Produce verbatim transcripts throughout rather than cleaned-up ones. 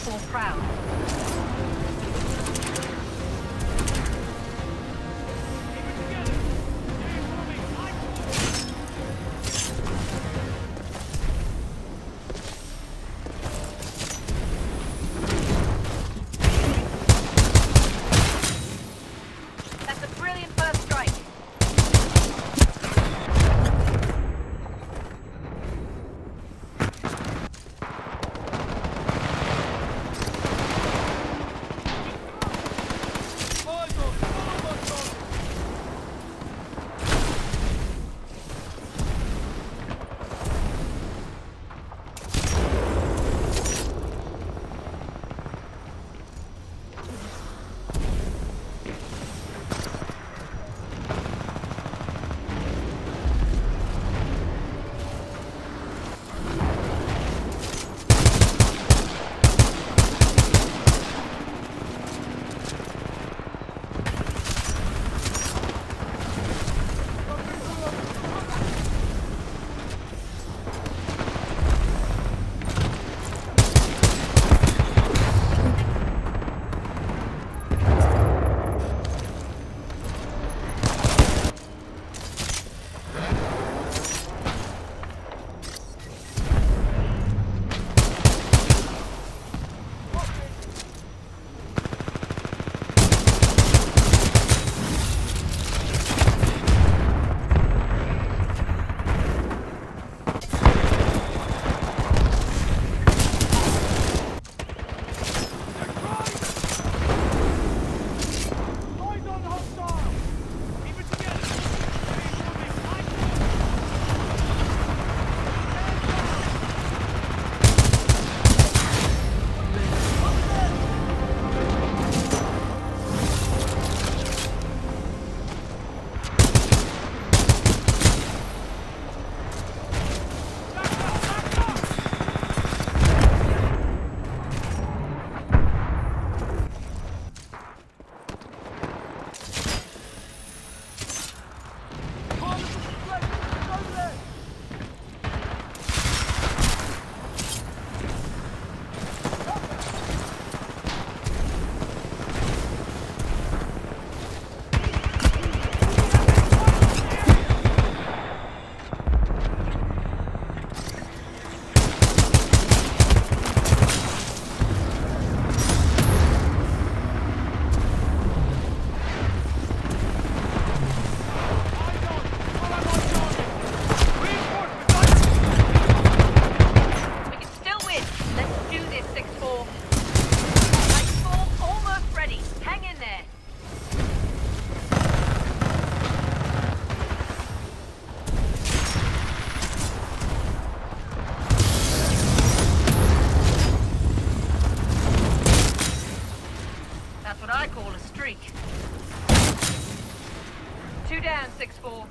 four proud. six four.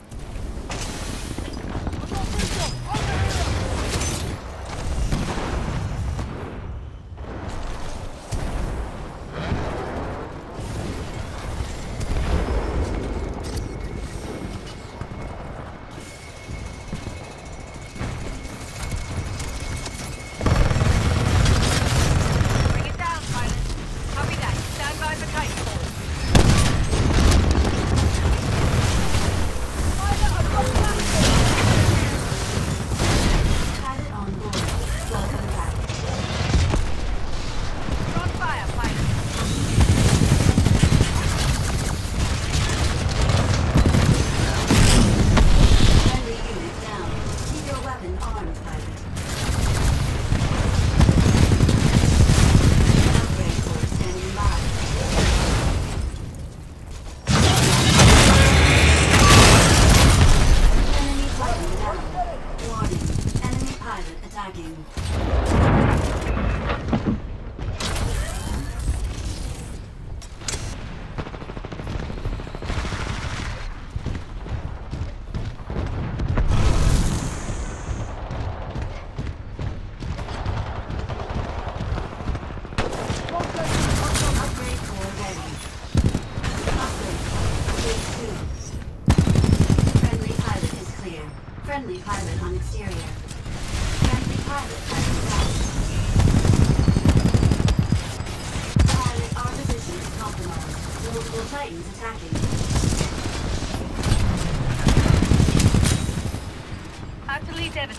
Bring it down, pilot. Copy that. Stand by for Titanfall. Fire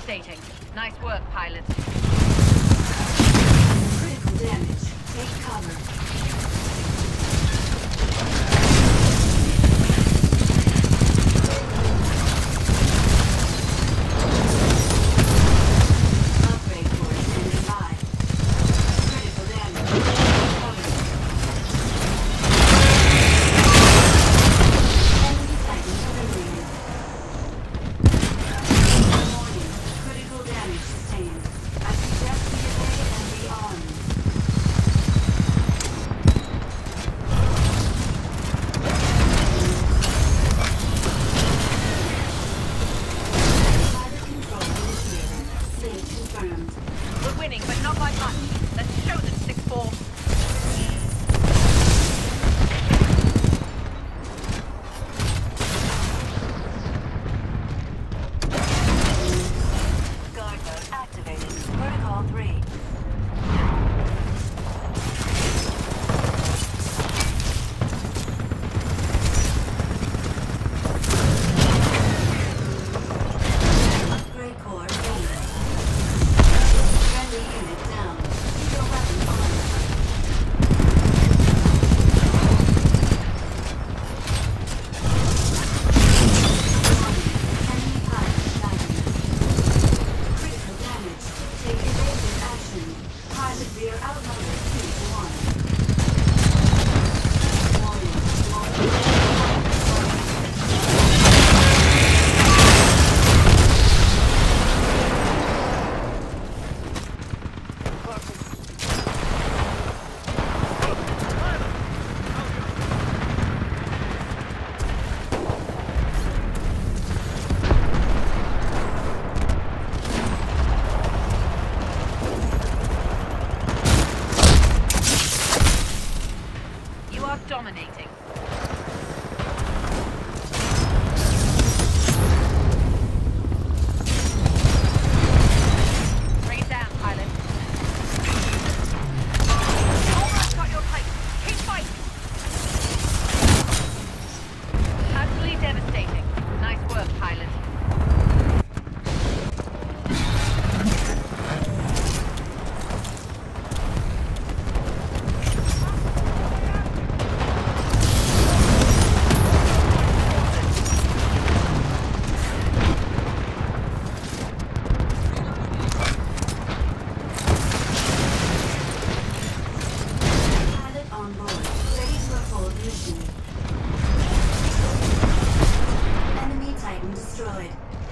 devastating. Nice work, pilot. Critical damage. Take cover. Upgrade core standing by. Critical damage. Take cover. Enemy Titan eliminated. Warning. Critical damage sustained. I suggest we delay and rearm. Pilot control initiated. Sync confirmed. We're winning, but not by much. Let's show them, six four. Guard mode activated. Protocol three. Upgrade core ready. Friendly unit down. Keep your weapon on. Enemy pilot lagging. Critical damage. Take evasive action. Pilot rear outmotor two to one. Warning. You are dominating. Bring it down, pilot. Almost got your pipe. Keep fighting. Absolutely devastating. Nice work, pilot. Pilot on board. Ready to uphold mission. Enemy Titan destroyed.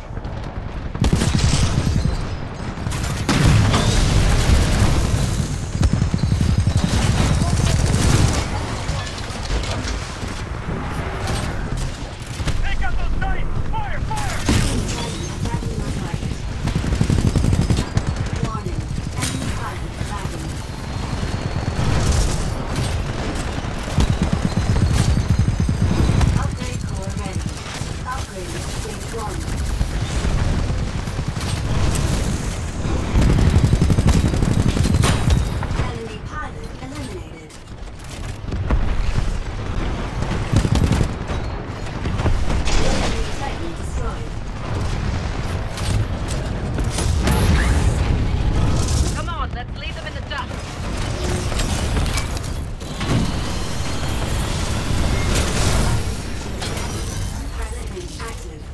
Take out those sights! Fire! Fire! Enemy Titan attacking our target. Warning. Enemy pilot lagging. Upgrade core ready. Upgrading stage one. Enemy pilot eliminated. Enemy Titan destroyed. Come on, let's leave them in the dust. Pilot range active.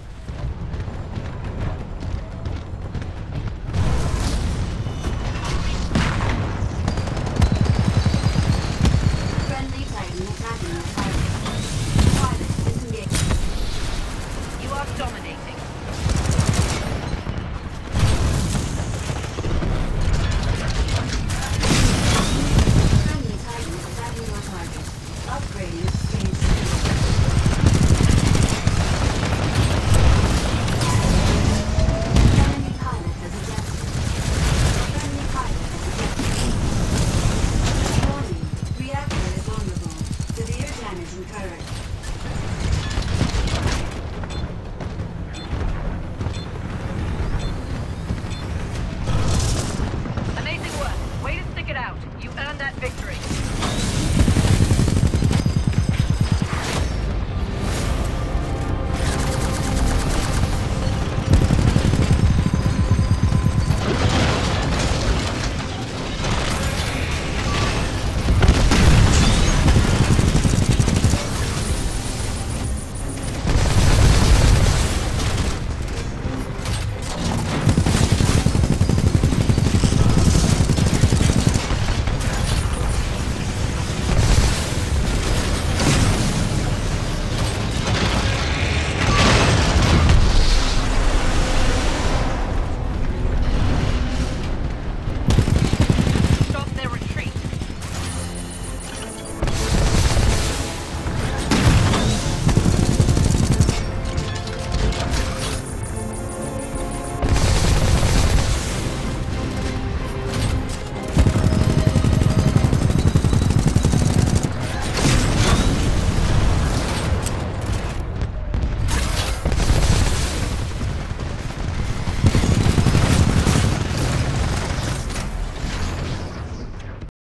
Friendly Titan attacking our target. Pilot disengaged. You are dominating. Friendly Titan attacking our target. Upgrading stage two. Enemy pilot has ejected. Friendly pilot has ejected. Warning. Reactor is vulnerable. Severe damage incurred. Amazing work. Way to stick it out. You earned that victory.